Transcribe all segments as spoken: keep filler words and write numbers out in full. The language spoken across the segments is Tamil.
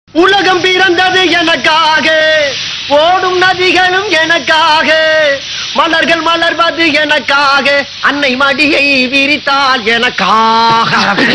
உலகம் பிறந்தது எனக்காக, ஓடும் நதிகளும் எனக்காக, மலர்கள் மலர்வது எனக்காக, அன்னை மடியை விரித்தால் எனக்காக.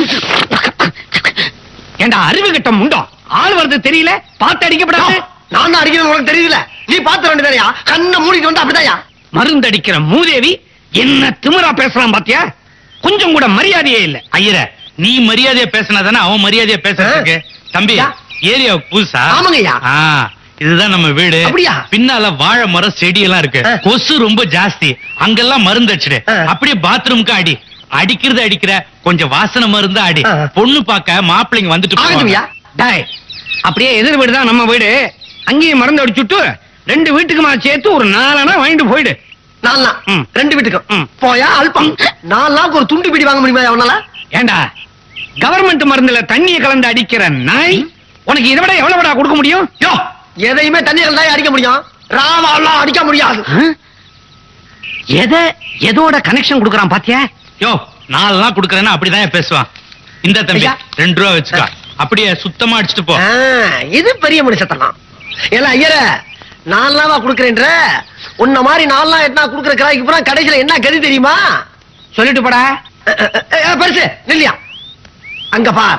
ஏண்டா அறிவு கிட்டம் உண்டோ? ஆள் வருது தெரியல, பார்த்து அடிக்கப்படாது. நான் தான் அடிக்கிறது உனக்கு தெரியல, நீ பார்த்து வேண்டியதாயா? கண்ணை மூடிட்டு வந்து அப்படிதாயா மருந்து அடிக்கிற மூதேவி என்ன திமிரா பேசலாம் பாத்தியா? கொஞ்சம் கூட மரியாதையே இல்ல. ஐயர, நீ மரியாதையா பேசினாதானே அவன் மரியாதையா பேசுறதுக்கு. தம்பி, ஏரியா புதுசா? ஆமாங்கய்யா. இதுதான் நம்ம வீடு. அப்படியா? பின்னால வாழை மரம் செடி எல்லாம் இருக்கு. கொசு ரொம்ப ஜாஸ்தி. அங்கெல்லாம் மருந்து அடிச்சிடு. அப்படியே பாத்ரூமுக்கு அடி. அடிக்கிறது அடிக்கிற, கொஞ்சம் வாசனை மருந்து அடி. பொண்ணு பாக்க மாப்பிள்ளைங்க வந்துட்டு அப்படியே எதிர் வீடு தான் நம்ம வீடு. அங்கேயும் மருந்து அடிச்சுட்டு ரெண்டு வீட்டுக்குமா சேர்த்து ஒரு நாலனா வாங்கிட்டு போயிடு. நாலா ரெண்டு வீட்டுக்கும் போயா அல்பம். நாலாக்கு ஒரு துண்டு பிடி வாங்க முடியுமா அவனால? ஏண்டா கவர்மெண்ட் மருந்துல தண்ணியை கலந்து அடிக்கிற நாய் உனக்கு இதை விட எவ்வளவு விட கொடுக்க முடியும்? யோ, எதையுமே தண்ணி கலந்து அடிக்க முடியும், ராவாலாம் அடிக்க முடியாது. எதை எதோட கனெக்ஷன் கொடுக்கறான் பாத்தியா? யோ, நாலு நாள் கொடுக்கறேன்னா அப்படிதான் பேசுவான். இந்த தம்பி ரெண்டு ரூபா வச்சுக்கா, அப்படியே சுத்தமா அடிச்சுட்டு போ. இது பெரிய மனுஷத்தனம். எல்லாம் ஐயர நாலு நாளா கொடுக்கறேன்ற, உன்ன மாதிரி நாலு நாள் எட்டனா கொடுக்கற கிராய்க்கு பூரா கடைசியில என்ன கதி தெரியுமா? சொல்லிட்டு போடா. பெருசு இல்லையா? அங்க பார்,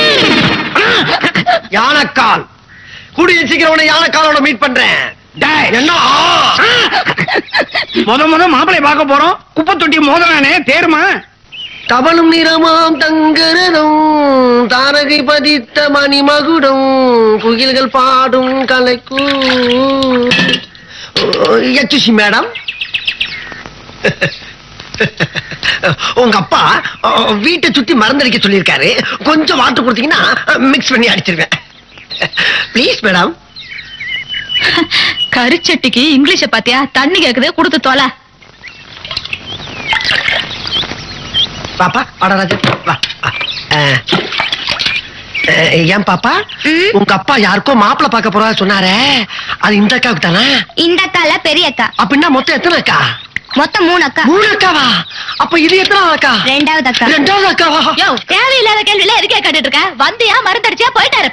யானைக்கால். கூடிய சீக்கிரம் உன்னை யானைக்காலோட மீட் பண்றேன். என்ன முத முத மாப்பிளை பார்க்க போறோம், குப்பை தொட்டி மோதலானே தேருமா? தவளும் நிறமாம் தங்கரதும் தாரகை பதித்த மணிமகுடம் குயில்கள் பாடும் கலைக்கூ. எச்சுசி மேடம், உங்க அப்பா வீட்டை சுத்தி மருந்தடிக்க சொல்லியிருக்காரு. கொஞ்சம் வாட்டர் கொடுத்தீங்கன்னா மிக்ஸ் பண்ணி அடிச்சிருவேன். Please madam. கரிச்சட்டிக்கு இங்கிலீஷ பாத்தியா? தண்ணி கேக்குது, கொடுத்து தொலை. பாப்பா வாடராஜன் வா. ஏன் பாப்பா, உங்க அப்பா யாருக்கோ மாப்பிள்ள பார்க்க போறா சொன்னாரே, அது இந்த அக்காவுக்கு தானே? இந்த அக்கால பெரிய அக்கா. அப்படின்னா மொத்தம் எத்தனை அக்கா? மொத்தம் மூணு அக்கா. மூணு அக்காவா? அப்ப இது எத்தனாவது அக்கா? ரெண்டாவது அக்கா. ரெண்டாவது அக்காவா? யோ, தேவையில்லாத கேள்வியில எதுக்கே கேட்டுட்டு இருக்க? வந்தியா மருந்தடிச்சா போயிட்டாரு.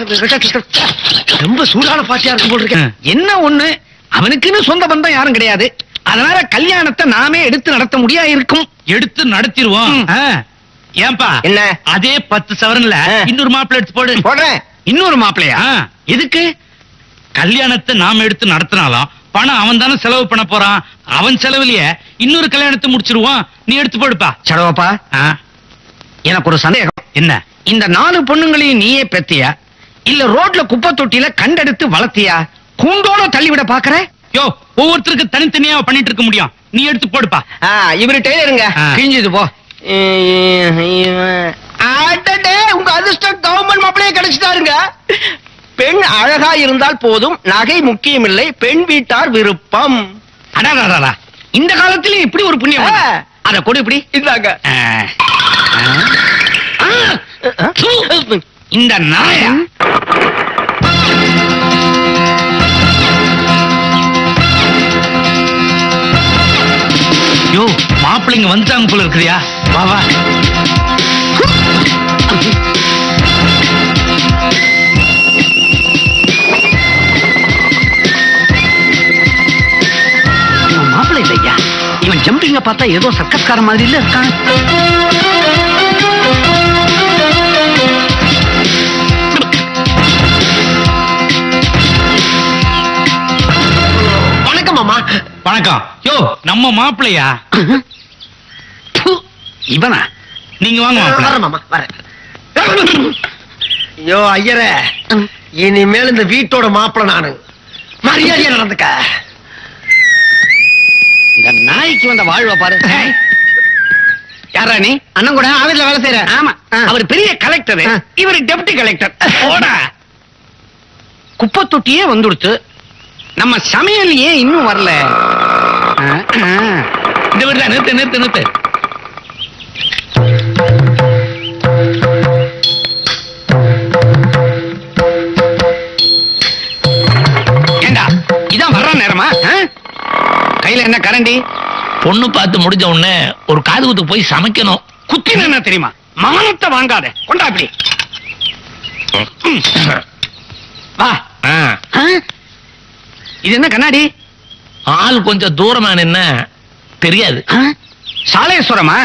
ரொம்ப சூடான பாட்டியா இருக்கும் போல இருக்கு. என்ன ஒண்ணு, அவனுக்குன்னு சொந்த பந்தம் யாரும் கிடையாது. அதனால கல்யாணத்தை நாமே எடுத்து நடத்த முடியா இருக்கும். எடுத்து நடத்திடுவோம். ஏன்பா என்ன அதே பத்து சவரன்ல இன்னொரு மாப்பிள்ளை எடுத்து போடு. போடுறேன். இன்னொரு மாப்பிள்ளையா? எதுக்கு? கல்யாணத்தை நாம எடுத்து நடத்தினாலும் பணம் அவன் தானே செலவு பண்ண போறான். அவன் செலவுலயே இன்னொரு கல்யாணத்தை முடிச்சிருவான். நீ எடுத்து போடுப்பா. சடவாப்பா, எனக்கு ஒரு சந்தேகம். என்ன? இந்த நாலு பொண்ணுங்களையும் நீயே பெத்தியா, இல்ல ரோட்ல குப்பை தொட்டியில கண்டெடுத்து வளர்த்தியா? கூண்டோட தள்ளிவிட பாக்குற? யோ, ஒவ்வொருத்தருக்கு தனித்தனியா பண்ணிட்டு இருக்க முடியும். நீ எடுத்து போடுப்பா. இவரு டெய்லருங்க, கிழிஞ்சது போ. உங்க அதிர்ஷ்டம் கவர்மெண்ட் மாப்பிளையே கிடைச்சிட்டாருங்க. பெண் அழகா இருந்தால் போதும், நகை முக்கியம் இல்லை, பெண் வீட்டார் விருப்பம். அடாடா, இந்த காலத்திலும் இப்படி ஒரு புண்ணியம். அத கொடு, இப்படி இந்தாங்க. இந்த நாயா யோ, மாப்பிள்ளைங்க வந்துட்டாங்க போல இருக்கிறியா? வா வா. இவன் மாப்பிள்ளை இல்லையா? இவன் ஜம்பிங்க பார்த்தா ஏதோ சர்க்கஸ்கார மாதிரி இல்ல இருக்கான். வணக்கம் மாமா. வணக்கம். யோ, நம்ம மாப்பிள்ளையா? இவனா? நீங்க வாங்க வரேன் மாமா, வரேன். யோ ஐயரே, இனிமேல் இந்த வீட்டோட மாப்பிள்ள நானு. மரியாதையா நடந்துக்க. இந்த நாய்க்கு வந்த வாழ்வ பாரு. யாரா நீ? அண்ணன் கூட ஆபீஸ்ல வேலை செய்யற? ஆமா, அவர் பெரிய கலெக்டர், இவர் டெப்டி கலெக்டர். போடா. குப்பை தொட்டியே வந்துடுத்து, நம்ம சமையல் ஏன் இன்னும் வரல? இந்த வீடு தான். நிறுத்து நிறுத்து நிறுத்து. ஏண்டா, இதான் வர்ற நேரமா? கையில என்ன கரண்டி? பொண்ணு பார்த்து முடிஞ்ச உடனே ஒரு காது குத்து போய் சமைக்கணும். குத்தின என்ன தெரியுமா? மானத்தை வாங்காத. கொண்டா அப்படி. இது என்ன கண்ணாடி? ஆள் கொஞ்சம் தூரமா என்ன தெரியாது. சாலேஸ்வரமா?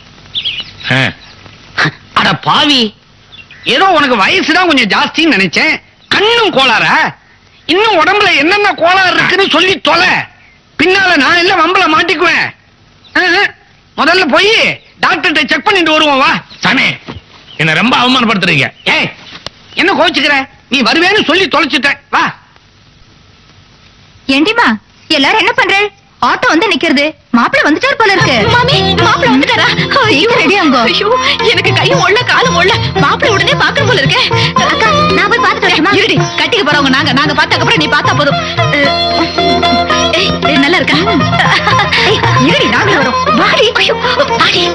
அட பாவி, ஏதோ உனக்கு வயசுதான் கொஞ்சம் ஜாஸ்தின்னு நினைச்சேன். கண்ணும் கோளாறா? இன்னும் உடம்புல என்னென்ன கோளாறு இருக்குன்னு சொல்லி தொலை. பின்னால நான் எல்லாம் வம்பல மாட்டிக்குவேன். முதல்ல போய் டாக்டர்கிட்ட செக் பண்ணிட்டு வருவோம் வா. சாமி, என்ன ரொம்ப அவமானப்படுத்துறீங்க. ஏய், என்ன கோச்சுக்கிற? நீ வருவேன்னு சொல்லி தொலைச்சிட்ட. வா. ஏண்டிமா எல்லாரும் என்ன பண்ற? ஆட்டோ வந்து நிக்கிறது. மாப்பிள்ள வந்துட்டார் போல இருக்கு. மாமி, மாப்பிள்ள வந்துட்டாரா? ஐயோ ரெடி ஆங்க. ஐயோ எனக்கு கையும் ஒல்ல காலும் ஒல்ல. மாப்பிள்ள உடனே பாக்கணும் போல இருக்கு. அக்கா நான் போய் பாத்துட்டு வரேன். இருடி, கட்டிக்க போறவங்க நாங்க. நாங்க பார்த்ததுக்கு அப்புறம் நீ பார்த்தா போதும். ஏய் நல்லா இருக்கா? ஏய் இருடி, நாங்க வரோம். வாடி. ஐயோ வாடி.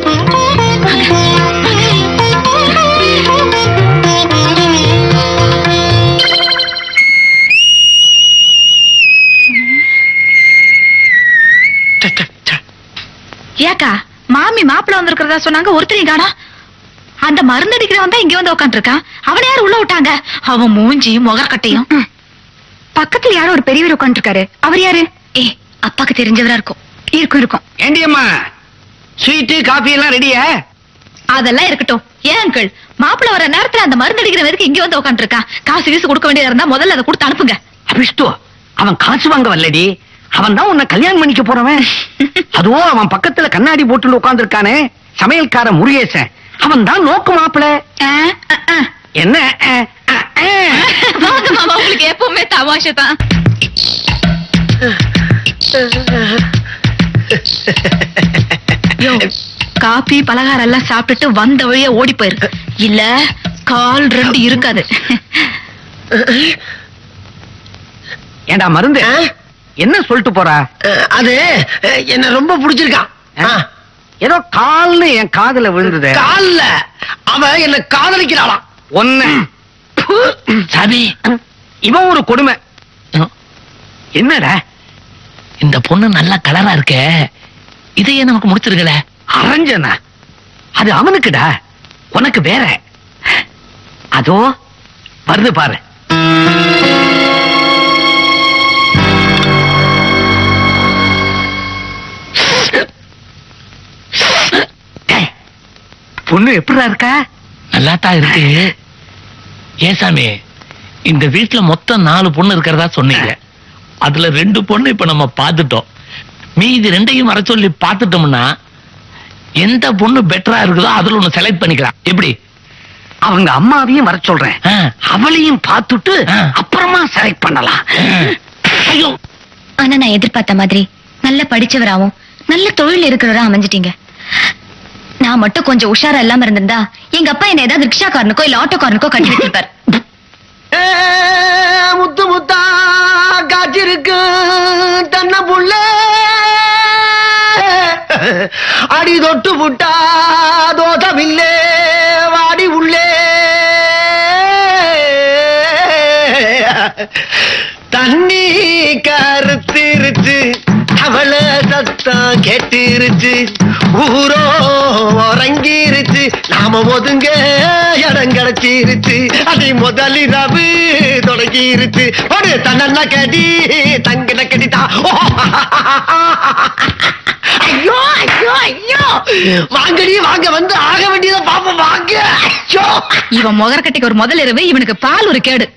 ஏக்கா மாமி மாப்பிள்ள வந்திருக்கிறதா சொன்னாங்க, ஒருத்தரையும் காணோம். அந்த மருந்து அடிக்கிறவன் தான் இங்க வந்து உட்காந்துருக்கான். அவனை யாரும் உள்ள விட்டாங்க? அவன் மூஞ்சியும் முகக்கட்டையும். பக்கத்துல யாரும் ஒரு பெரியவர் உட்காந்துருக்காரு. அவர் யாரு? ஏ அப்பாக்கு தெரிஞ்சவரா இருக்கும். இருக்கும் இருக்கும். ஏண்டியம்மா, ஸ்வீட்டு காபி எல்லாம் ரெடியா? அதெல்லாம் இருக்கட்டும். ஏன் அங்கிள், மாப்பிள்ள வர நேரத்துல அந்த மருந்து அடிக்கிறவருக்கு இங்க வந்து உட்காந்துருக்கான். காசு வீசு கொடுக்க வேண்டியதா இருந்தா முதல்ல அதை கொடுத்து அனுப்புங்க. அபிஷ்டு, அவன் காசு வாங்க வரலடி. அவன் தான் உன்னை கல்யாணம் பண்ணிக்க போறவன். அதுவும் அவன் பக்கத்துல கண்ணாடி போட்டு உட்கார்ந்து இருக்கானே சமையல்கார முருகேசன், அவன் தான் நோக்கு மாப்பிள. என்ன வாங்க மாமா, உங்களுக்கு எப்பவுமே தமாஷை தான். காபி பலகாரம் எல்லாம் சாப்பிட்டுட்டு வந்த வழியா ஓடி போயிருக்கு. இல்ல கால் ரெண்டு இருக்காது. ஏண்டா மருந்து, என்ன சொல்லிட்டு போறா? அது என்ன ரொம்ப பிடிச்சிருக்கான். ஏதோ கால்னு என் காதுல விழுந்தது. கால்ல அவ என்ன காதலிக்கிறாளாம். ஒன்னு சாமி, இவன் ஒரு கொடுமை. என்னடா இந்த பொண்ணு நல்ல கலரா இருக்க, இதையே நமக்கு முடிச்சிருக்கல. அரஞ்சனா, அது அவனுக்குடா, உனக்கு வேற. அதோ வருது பாரு. பொண்ணு எப்படிடா இருக்கா? நல்லாத்தான் இருக்கு. ஏசாமி, இந்த வீட்டுல மொத்தம் நாலு பொண்ணு இருக்கிறதா சொன்னீங்க. அதுல ரெண்டு பொண்ணு இப்ப நம்ம பாத்துட்டோம். மீதி ரெண்டையும் வர சொல்லி பாத்துட்டோம்னா எந்த பொண்ணு பெட்டரா இருக்குதோ அதுல ஒண்ணு செலக்ட் பண்ணிக்கலாம். எப்படி? அவங்க அம்மாவையும் வர சொல்றேன். அவளையும் பார்த்துட்டு அப்புறமா செலக்ட் பண்ணலாம். ஐயோ, ஆனா நான் எதிர்பார்த்த மாதிரி நல்ல படிச்சவராவும் நல்ல தொழில் இருக்கிறவரா அமைஞ்சிட்டீங்க. நான் மட்டும் கொஞ்சம் உஷாரா இல்லாம இருந்திருந்தா எங்க அப்பா என்ன ஏதாவது ரிக்ஷாக்காரனுக்கோ இல்ல ஆட்டோக்காரனுக்கோ கட்டி வச்சிருப்பாரு. முத்து முத்தா காய்ச்சிருக்கு தன்ன புள்ள அடி தொட்டு புட்டா தோசமில்லே வாடி உள்ளே தண்ணி கருத்திருச்சு அவளை சத்தம் கேட்டிருச்சு ஊரோ உறங்கிருச்சு நாம ஒதுங்க இடம் கிடைச்சிருச்சு அதை முதலிரவு தொடங்கிருச்சு ஒரு தன்ன கடி தங்கின கடிதா. ஐயோ ஐயோ ஐயோ, வாங்கடி வாங்க, வந்து ஆக வேண்டியதை பாப்போம் வாங்க. ஐயோ, இவன் முகரக்கட்டைக்கு ஒரு முதல் இரவு, இவனுக்கு பால் ஒரு கேடு.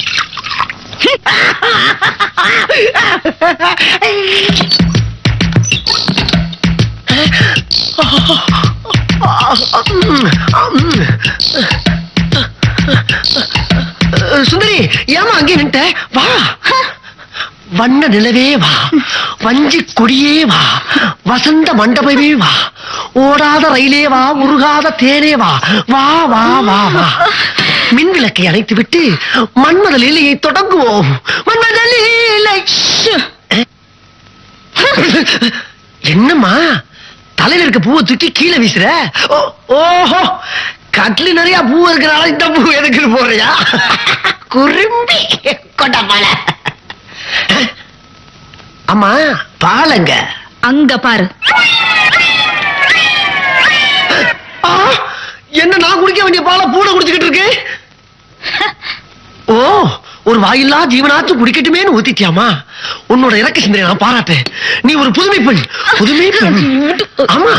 சுந்தரி, ஏமா அங்கே நின்ட்ட? வா, வண்ண நிலவே வா, வஞ்சி கொடியே வா, வசந்த மண்டபமே வா, ஓடாத ரயிலே வா, உருகாத தேனே வா, வா வா வா வா. மின் விளக்கை அணைத்து விட்டு மன்மத லீலையை தொடங்குவோம். மன்மத லீலை. என்னம்மா தலையில இருக்க பூவை தூக்கி கீழே வீசுற? ஓஹோ, கட்லி நிறைய பூ இருக்கிறனால இந்த பூ எதுக்கு போறியா? குறும்பி கொண்ட பால. அம்மா பாலங்க அங்க பாரு. என்ன நான் குடிக்க வேண்டிய பாலை பூனை குடிச்சுக்கிட்டு இருக்கு? ஓ, ஒரு வாயில்லா ஜீவனாச்சும் குடிக்கட்டுமேன்னு ஊத்திட்டியாமா. உன்னோட இறக்க சிந்தனை நான் பாராட்டேன். நீ ஒரு புதுமை பெண். புதுமை பெண். ஆமா.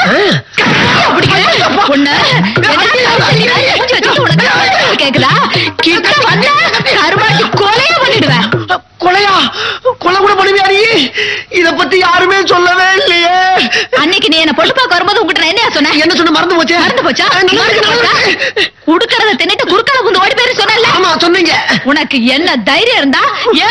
கேக்குதா? கிட்ட வந்தா கருமாட்டி கொலையா பண்ணிடுவேன். கொலையா? கொலை கூட பண்ணுவியா நீ? இத பத்தி யாருமே சொல்லவே இல்லையே. அன்னைக்கு நீ என்ன பொண்ணு பார்க்க வரும்போது உங்ககிட்ட நான் என்ன சொன்னேன்? என்ன சொன்ன? மறந்து போச்சே. மறந்து போச்சா? குடுக்கறத தின்னுட்டு குறுக்கால குந்து ஓடி பேரு சொன்னல. ஆமா சொன்னீங்க. உனக்கு என்ன தைரியம் இருந்தா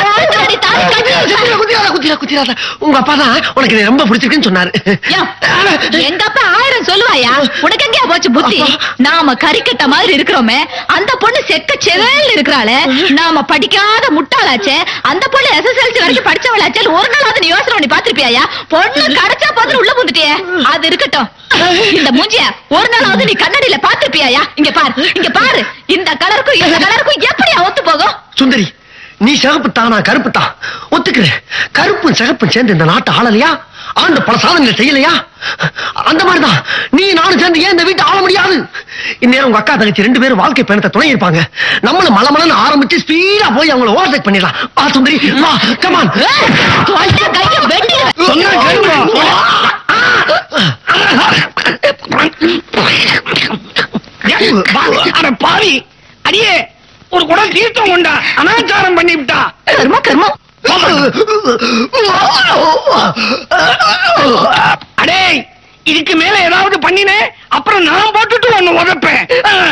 உங்க அப்பா தான் உனக்கு இது ரொம்ப பிடிச்சிருக்குன்னு சொன்னாரு. எங்க அப்பா ஆயிரம் சொல்லுவாயா, உனக்கு எங்கயா போச்சு புத்தி? நாம கறிக்கட்ட மாதிரி இருக்கிறோமே, அந்த பொண்ணு செக்க செவேல் இருக்கிறாளே, நாம படிக்காத முட்டாளாச்சே, அந்த பொண்ணு எஸ்எஸ்எல்சி வரைக்கும் படிச்சவளாச்சே, ஒரு நாளாவது நீ யோசனை பண்ணி பாத்திருப்பியா? பொண்ணு கிடைச்சா பார்த்து உள்ள புந்துட்டியே, அது இருக்கட்டும். இந்த மூஞ்சிய ஒரு நாளாவது நீ கண்ணாடியில பாத்திருப்பியா? இங்க பாரு, இங்க பாரு, இந்த கலருக்கும் இந்த கலருக்கும் எப்படி ஒத்து போகும்? சுந்தரி, நீ சிகப்பு தானா கருப்பு தான் ஒத்துக்கிறேன். கருப்பும் சிகப்பும் சேர்ந்து இந்த நாட்டை ஆளலையா? ஆண்டு பல சாதனைகள் செய்யலையா? அந்த மாதிரிதான் நீ நானும் சேர்ந்து ஏன் இந்த வீட்டை ஆள முடியாது? இந்நேரம் உங்க அக்கா தங்கச்சி ரெண்டு பேரும் வாழ்க்கை பயணத்தை துணை இருப்பாங்க. நம்மளும் மலமலன்னு ஆரம்பிச்சு ஸ்பீடா போய் அவங்கள ஓவர்டேக் பண்ணிடலாம். வா சுந்தரி, வா, கம் ஆன். பாவி அடியே, ஒரு குடம் தீர்த்தம் கொண்டா, அனாச்சாரம் பண்ணி விட்டா. கர்மம் கர்மம். அடே, இதுக்கு மேல ஏதாவது பண்ணினே அப்புறம் நான் போட்டுட்டு ஒண்ணு உதப்பேன்.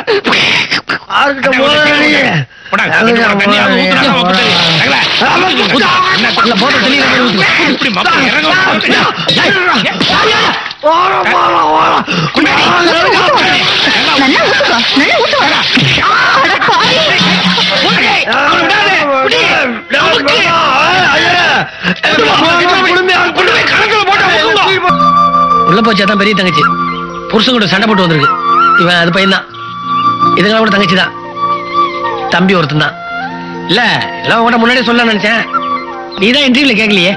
உள்ள போச்சாதான் பெரிய தங்கச்சி புருஷன் கூட சண்டை போட்டு வந்திருக்கு. இவன் அது பையன் தான். இதுக்கெல்லாம் கூட தங்கச்சி தான். தம்பி ஒருத்தன் தான். இல்ல எல்லாம் உங்கள்கிட்ட முன்னாடியே சொல்ல நினைச்சேன். நீதான் இன்டர்வியூல கேட்கலையே.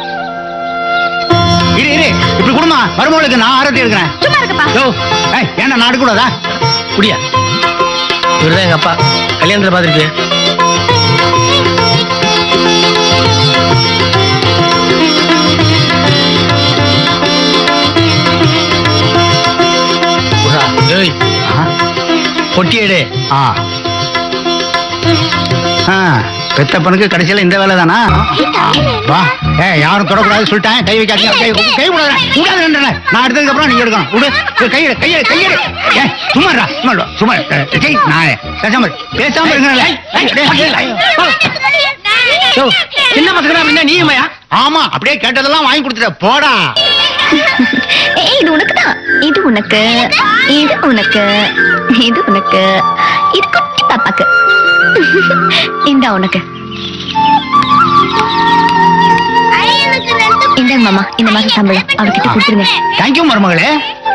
இரு இரு, இப்படி குடுமா மருமகளுக்கு நான் ஆரத்தி எடுக்கிறேன். ஏன்னா நாடு கூடாதா? குடியா? இவருதான் எங்க அப்பா. கல்யாணத்துல பாத்துருப்பேன். பொட்டியேடு. பெத்தப்பனுக்கு கடைசியில இந்த வேலை தானா? வா, ஏ யாரும் தொடக்கூடாது சொல்லிட்டேன். கை வைக்காதீங்க, கை கை விடாத, நான் எடுத்ததுக்கு அப்புறம் நீங்க எடுக்கணும். விடு, கையில கையில கையில சும்மாடா, சும்மா சும்மா நான் பேசாம பேசாம இருக்கேன். சின்ன பசங்க அப்படின்னா நீயுமையா? ஆமா, அப்படியே கேட்டதெல்லாம் வாங்கி கொடுத்துட்ட போடா. இது உனக்கு தான், இது உனக்கு, இது உனக்கு, இது உனக்கு, இது குட்டி பாப்பாக்கு, இந்த உனக்கு. இந்த மாமா, இந்த மாசம் சம்பளம் அவர்கிட்ட கொடுத்துருங்க. தேங்க்யூ மருமகளே.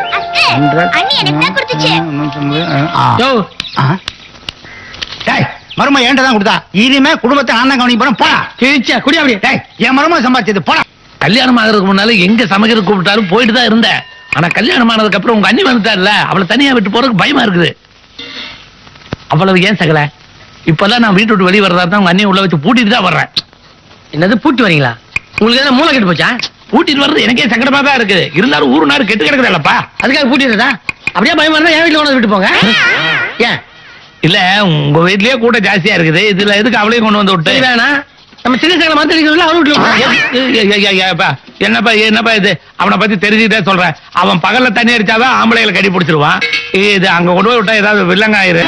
மரும ஏன்டதான் கொடுத்தா? இனிமே குடும்பத்தை நான் தான் கவனிக்க போறேன். போடா கிழிச்சா குடி. அப்படியே என் மரும சம்பாதிச்சது போடா. கல்யாணம் ஆகிறதுக்கு முன்னால எங்க சமைக்கிற கூப்பிட்டாலும் போயிட்டு தான் இருந்தேன். ஆனா கல்யாணம் ஆனதுக்கு அப்புறம் உங்க அண்ணி வந்துட்டார்ல, அவளை தனியா விட்டு போறதுக்கு பயமா இருக்குது. அவ்வளவு ஏன் சகல, இப்பெல்லாம் நான் வீட்டு விட்டு வெளியே வரதா தான் உங்க அண்ணியை உள்ள வச்சு பூட்டிட்டு தான் வர்றேன். என்னது பூட்டி வரீங்களா? உங்களுக்கு என்ன மூளை கெட்டு போச்சா? பூட்டிட்டு வர்றது எனக்கே சங்கடமா தான் இருக்குது. இருந்தாலும் ஊரு நாடு கெட்டு கிடக்குதுல்லப்பா, அதுக்காக பூட்டிடுறதா? அப்படியே பயமா இருந்தா என் வீட்டுல கொண்டு விட்டு போங்க. ஏன் இல்ல, உங்க வீட்லயே கூட்டம் ஜாஸ்தியா இருக்குது, இதுல எதுக்கு அவளையும் கொண்டு வந்து விட்டு? வேணா நம்ம சின்ன சங்கடம் மாத்திரிக்கிறோம்ல, அவன் வீட்டுல. என்னப்பா என்னப்பா இது? அவனை பத்தி தெரிஞ்சுக்கிட்டே சொல்றேன். அவன் பகல்ல தண்ணி அடிச்சாதான் ஆம்பளைகளை கடி பிடிச்சிருவான். இது அங்க கொண்டு போய் விட்டா ஏதாவது வில்லங்காயிரு.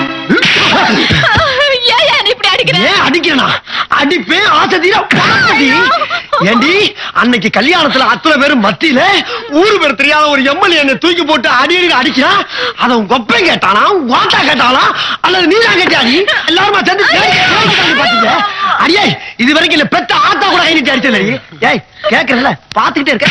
அடிக்கிறா அடிப்பேன் ஆசை தீர. ஏண்டி அன்னைக்கு கல்யாணத்துல அத்தனை பேரும் மத்தியில ஊரு பேர் தெரியாத ஒரு எம்எல்ஏ என்ன தூக்கி போட்டு அடி அடி அடிக்கிறான். அத உன் கொப்பை கேட்டானா, வாட்டா கேட்டானா, அல்லது நீதான் கேட்டாடி? எல்லாருமா சேர்ந்து பாத்தீங்க. அடியே, இது வரைக்கும் இல்ல பெத்த ஆத்தா கூட கைனிட்டு அடிச்சல. ஏய் கேக்குறல, பாத்துக்கிட்டே இருக்க.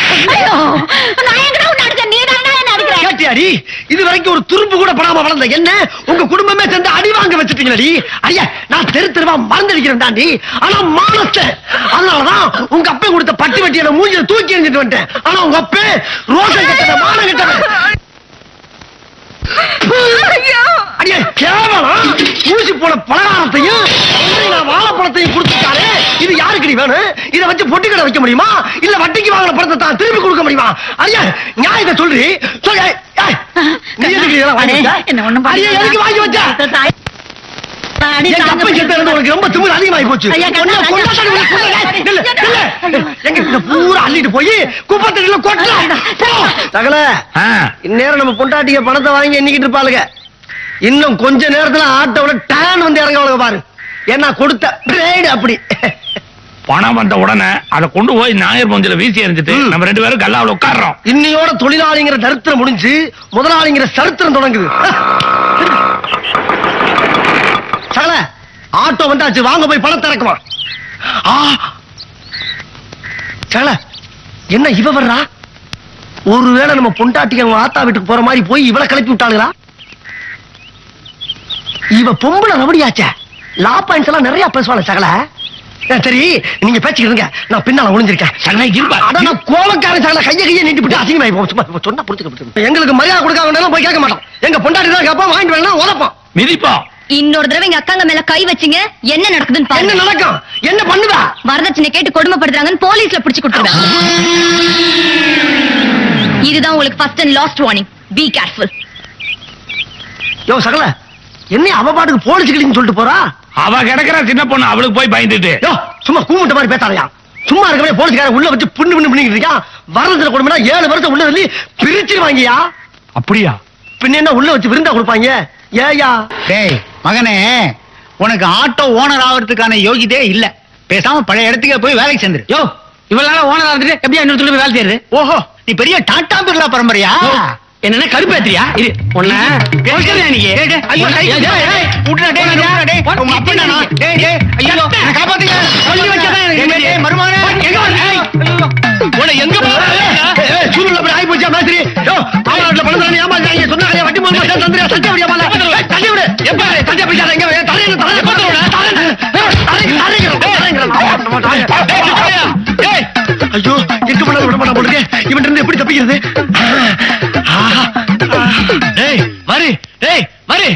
கேட்டியாடி? இது வரைக்கும் ஒரு துரும்பு கூட படாம வளர்ந்த என்ன உங்க குடும்பமே சேர்ந்து அடி வாங்க வச்சுட்டீங்களடி. ஐயா, நான் தெரு தெருவா மறந்துடிக்கிறேன் தாண்டி. ஆனா மானத்தை, அதனாலதான் உங்க அப்பா கொடுத்த பட்டு வெட்டியில மூஞ்சில தூக்கி எறிஞ்சிட்டு வந்துட்டேன். ஆனா உங்க அப்பா ரோசை கட்டத மான கட்டவன். அடியே கேவலம் ஊசி போன பலகாரத்தையும் நான் வாழைப்பழத்தையும் கொடுத்துட்டாரு. இது யாருக்கு நீ வேணும்? இதை வச்சு பொட்டி கடை வைக்க முடியுமா? இல்ல வட்டிக்கு வாங்கின பணத்தை தான் திருப்பி கொடுக்க முடியுமா? ஐயா நியாயத்தை சொல்றி சொல்ல. நீ எதுக்கு இதெல்லாம் வாங்கி வச்ச? என்ன ஒண்ணும் ஐயா எதுக்கு வாங்கி வச்ச? ரொம்ப திமிரு அதிகமாகி போச்சு. பூரா அள்ளிட்டு போய் குப்பத்தடியில கொட்டலாம். சகல இந்நேரம் நம்ம பொண்டாட்டிய பணத்தை வாங்கி எண்ணிக்கிட்டு இருப்பாளுங்க. இன்னும் கொஞ்ச நேரத்துல ஆட்டோட டேன் வந்து இறங்க பாரு. ஏன்னா கொடுத்த கிரேட் அப்படி. பணம் வந்த உடனே அதை கொண்டு போய் ஞாயிறு மஞ்சள் வீசி எறிஞ்சிட்டு நம்ம ரெண்டு பேரும் கல்லாவில் உட்கார்றோம். இன்னையோட தொழிலாளிங்கிற தரித்திரம் முடிஞ்சு முதலாளிங்கிற சரித்திரம் தொடங்குது. சகல ஆட்டோ வந்தாச்சு, வாங்க போய் பணத்தை இறக்குமா. சகல என்ன இவ வர்றா? ஒருவேளை நம்ம பொண்டாட்டிக்கு அவங்க ஆத்தா வீட்டுக்கு போற மாதிரி போய் இவளை கிளப்பி விட்டாளுங்களா? இவ பொம்பளை ரவடியாச்சே. லா பாயிண்ட்ஸ் எல்லாம் நிறைய பேசுவாங்க சகல. சரி நீங்க பேச்சுக்கிறீங்க, நான் பின்னால ஒளிஞ்சிருக்கேன். கோவக்காரன் சகல கைய கையை நீட்டி விட்டு அசிங்கமாயி போகும். சொன்னா புரிஞ்சுக்க. எங்களுக்கு மரியாதை கொடுக்காம போய் கேட்க மாட்டோம். எங்க பொண்டாட்டி தான் கேட்போம், வாங்கிட்டு வேணா உதப்போம் மிதிப்போம். இன்னொரு தடவை எங்க அக்காங்க மேல கை வச்சீங்க என்ன நடக்குதுன்னு பாருங்க. என்ன நடக்கும்? என்ன பண்ணுவா? வரதட்சணை கேட்டு கொடுமைப்படுத்துறாங்கன்னு போலீஸ்ல பிடிச்சு கொடுத்துருவேன். இதுதான் உங்களுக்கு first and last warning. Be careful. யோ சகல என்ன அவ பாட்டுக்கு போலீஸ்கிட்டன்னு சொல்லிட்டு போறா? அவ கிடக்குற சின்ன பொண்ணு, அவளுக்கு போய் பயந்துட்டு. யோ சும்மா கூமுட்ட மாதிரி பேசாதயா. சும்மா இருக்கவே போலீஸ்காரன் உள்ள வச்சு புண்ணு புண்ணு பண்ணிக்கிட்டு இருக்கான். வரதட்சணை கொடுமைனா ஏழு வருஷம் உள்ள தள்ளி பிரிச்சிருவாங்கயா. அப்படியா? பின்ன என்ன உள்ள வச்சு விருந்தா கொடுப்பாங்க? ஏயா டேய் மகனே, உனக்கு ஆட்டோ ஓனர் ஆகிறதுக்கான யோகியதே இல்ல. பேசாம பழைய இடத்துக்கே போய் வேலைக்கு சேர்ந்துரு. யோ இவளால ஓனர் ஆகிட்டு எப்படியா இன்னொரு சொல்லி வேலை செய்யறது? ஓஹோ, நீ பெரிய டாடா பிர்லா பரம்பரையா? என்ன கருப்பேத்திரியா? இது ஒண்ணு நீங்க ஐயோ விட்டுடா டேய் விட்டுடா டேய். உங்க அப்பா நானா? டேய் டேய் ஐயோ என்ன காப்பாத்துங்க. சொல்லி வச்சதா டேய் மருமகனே எங்க வர? ஏய் உன எங்க போற? ஏய் சூருல போய் ஆயி போச்சா மாதிரி. யோ ஆளோட பணம் நீ ஏமாத்தாங்க. சொன்னாங்க வட்டி மூலமா தந்திரா சத்திய முடியா மால. ஏய் தள்ளி விடு. எப்ப தஞ்சை போய்டா எங்க தரையில தரையில போடுறடா. தரையில தரையில தரையில. ஏய் ஐயோ எங்க பண்ண விட மாட்டா போடுங்க. இவன் இருந்து எப்படி தப்பிக்கிறது? டேய் மாரி, டேய் மாரி,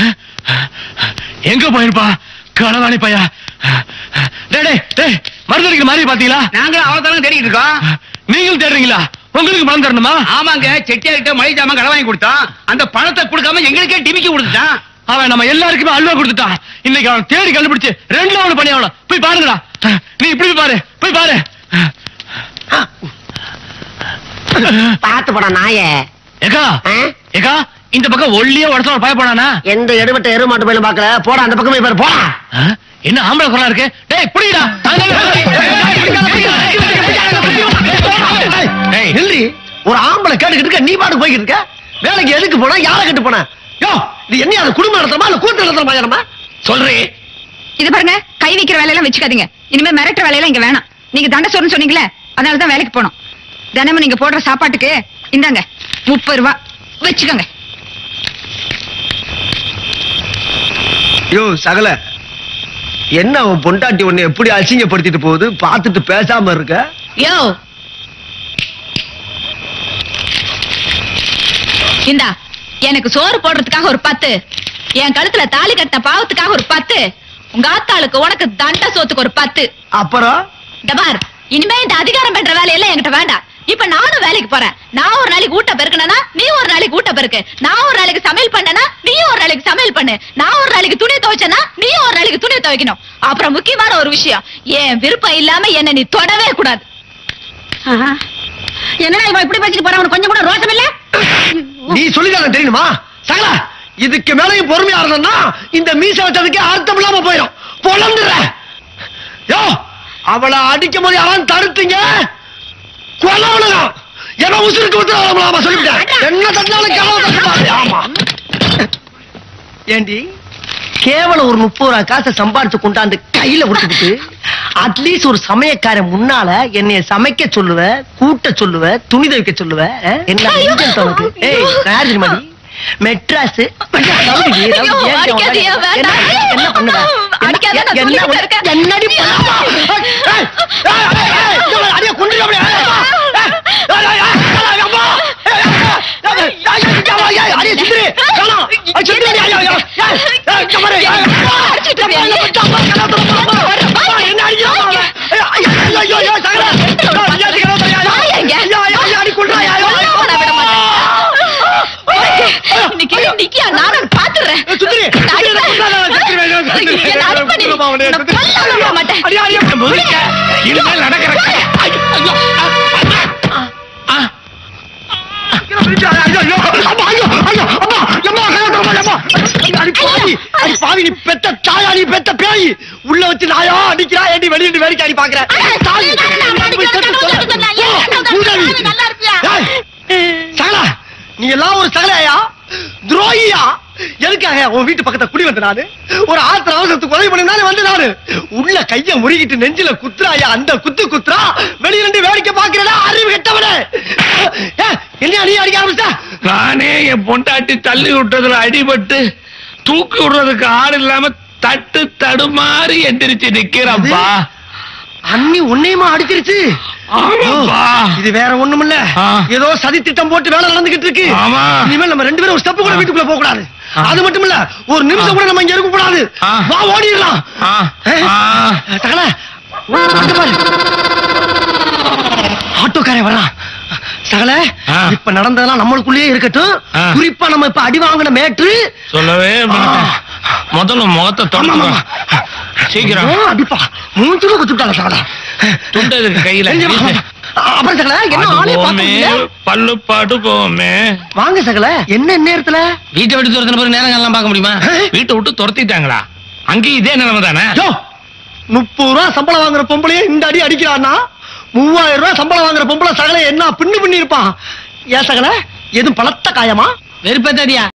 எங்க போயிருப்பா களவாணி பையா? டேய் டேய் டேய் மருந்தடிக்கிற மாதிரி பாத்தீங்களா? நாங்க அவதாரம் தேடிட்டு இருக்கோம். நீங்களும் தேடுறீங்களா? உங்களுக்கு பணம் தரணுமா? ஆமாங்க, செட்டியார்கிட்ட மளிகை ஜாமான் கடன் வாங்கி கொடுத்தான். அந்த பணத்தை கொடுக்காம எங்களுக்கே டிமிக்கி கொடுத்துட்டான். அவன் நம்ம எல்லாருக்குமே அல்வா கொடுத்துட்டான். இன்னைக்கு அவன் தேடி கண்டுபிடிச்சு ரெண்டு அவனு பண்ணி அவன போய் பாருங்கடா. நீ இப்படி போய் பாரு, போய் பாரு. பாத்து போடா நாயே. ஏக்கா ஏக்கா இந்த பக்கம் ஒல்லியே உடச்சவன் பய போனானா? எந்த எடுபட்ட எரு மாட்டு போயில பாக்கல. போடா அந்த பக்கம் போய் பாரு. போடா. என்ன ஆம்பளை குரலா இருக்கு? டேய் புடிடா. ஹெல்ரி ஒரு ஆம்பளை கேட்டுக்கிட்டு இருக்க, நீ பாட்டு போய்கிட்டு இருக்க. வேலைக்கு எதுக்கு போனா? யாரை கட்டு போன? யோ இது என்ன அது குடும்பம் நடத்துறமா இல்ல கூட்டு நடத்துறமா? நம்ம சொல்றேன். இது பாருங்க, கை வைக்கிற வேலையெல்லாம் வச்சுக்காதீங்க. இனிமே மிரட்டுற வேலையெல்லாம் இங்க வேணாம். நீங்க தண்டை சோறுன்னு சொன்னீங்களே, அதனாலதான் வேலைக்கு போனோம். தினமும் நீங்க போடுற சாப்பாட்டுக்கு இந்தாங்க முப்பது ரூபா வச்சுக்கோங்க. யோ சகல என்ன அவன் பொண்டாட்டி ஒண்ணு எப்படி அசிங்கப்படுத்திட்டு போகுது பாத்துட்டு பேசாம இருக்க? யோ இந்தா எனக்கு சோறு போடுறதுக்காக ஒரு பத்து, என் கழுத்துல தாலி கட்ட பாவத்துக்காக ஒரு பத்து, உங்க ஆத்தாளுக்கு உனக்கு தண்டை சோத்துக்கு ஒரு பத்து. அப்புறம் டபார் இனிமே இந்த அதிகாரம் பண்ற வேலையெல்லாம் என்கிட்ட வேண்டாம். இப்ப நானும் வேலைக்கு போறேன். நான் ஒரு நாளைக்கு ஊட்ட பெருக்கனா நீ ஒரு நாளைக்கு ஊட்ட பெருக்கு. நான் ஒரு நாளைக்கு சமையல் பண்ணனா நீ ஒரு நாளைக்கு சமையல் பண்ணு. நான் ஒரு நாளைக்கு துணி துவைச்சனா நீ ஒரு நாளைக்கு துணி துவைக்கணும். அப்புறம் முக்கியமான ஒரு விஷயம், என் விருப்பம் இல்லாம என்ன நீ தொடவே கூடாது. என்னடா இவன் இப்படி பேசிட்டு போறான்? கொஞ்சம் கூட ரோஷம் இல்ல? நீ சொல்லிதான் தெரியுமா சகல? இதுக்கு மேலையும் பொறுமையா இருந்தா இந்த மீச வச்சதுக்கு அர்த்தம் இல்லாம போயிடும். பொழந்துற யோ அவளை அடிக்கும் போது யாரும் தடுத்தீங்க கொலவனும் என்ன உசுருக்கு உத்தரவாதம் சொல்லிவிட்டேன். என்ன தந்தாலும் ஆமா ஏண்டி கேவலம் ஒரு முப்பது ரூபாய் காசை சம்பாதிச்சு கொண்டாந்து கையில விட்டுக்கிட்டு அட்லீஸ்ட் ஒரு சமயக்காரன் முன்னால என்னைய சமைக்க சொல்லுவ, கூட்ட சொல்லுவ, துணி துவைக்க சொல்லுவ. என்ன மாதிரி மெட்ராஸ் என்ன பண்ணுவ? என்னடி என்ன அடிக்கிறா? ஐயோ ஐயோ ஐயோ சகல நிக்கியா நானும் பாத்துறேன் இனிமேல் நடக்கிற பெத்த தாயாடி பெத்த பேய் உள்ள வச்சு நாயா அடிக்கிறா ஏடி வெளியிட்டு வேடிக்கை அடி பாக்குறேன். சகல நீ எல்லாம் ஒரு சகலையா துரோகியா? எதுக்காக உன் வீட்டு பக்கத்துல குடி வந்த நானு ஒரு ஆத்திர அவசரத்துக்கு உதவி பண்ணி வந்து நானு உள்ள கைய முறுகிட்டு நெஞ்சில குத்துறாயா அந்த குத்து குத்துறா வெளியில வேடிக்கை பாக்குறா அறிவு கெட்டவனே. என்ன நீ அடிக்க ஆரம்பிச்சா? நானே என் பொண்டாட்டி தள்ளி விட்டதுல அடிபட்டு தூக்கி விடுறதுக்கு ஆள் இல்லாம தட்டு தடுமாறி எந்திரிச்சு நிக்கிறப்பா. அண்ணி உன்னையுமா அடிச்சிருச்சு? இது வேற ஒண்ணும் இல்ல, ஏதோ சதி திட்டம் போட்டு வேலை நடந்துகிட்டு இருக்கு. இனிமேல் நம்ம ரெண்டு பேரும் ஒரு ஸ்டெப் கூட வீட்டுக்குள்ள போக கூடாது. அது மட்டும் இல்ல ஒரு நிமிஷம் கூட நம்ம இங்க இருக்க கூடாது. வா ஓடிடலாம். தகல ஆட்டோக்காரன் வர்றான். சகல இப்ப நடந்ததெல்லாம் நம்மளுக்குள்ளேயே இருக்கட்டும். குறிப்பா நம்ம இப்ப அடி வாங்கின மேட்ரு சொல்லவே முதல்ல முகத்தை தொடங்க சீக்கிரம் அடிப்பா மூஞ்சில குத்துட்டாங்க சகல. துண்டதுக்கு கையில அப்புறம் சகல என்ன ஆளே பாத்தீங்க? பல்லு பாட்டு போவோமே. வாங்க சகல என்ன நேரத்துல வீட்டை விட்டு துரத்தின பிறகு நேரம் எல்லாம் பார்க்க முடியுமா? வீட்டை விட்டு துரத்திட்டாங்களா? அங்கேயும் இதே நிலைமை தானே? முப்பது ரூபா சம்பளம் வாங்குற பொம்பளையே இந்த அடி அடிக்கிறான்னா மூவாயிரம் ரூபாய் சம்பளம் வாங்குற பொம்பளை சகல என்ன பின்னு பண்ணி இருப்பான். ஏன் சகல எதுவும் பலத்த காயமா? வெறுப்பேத்தாதியா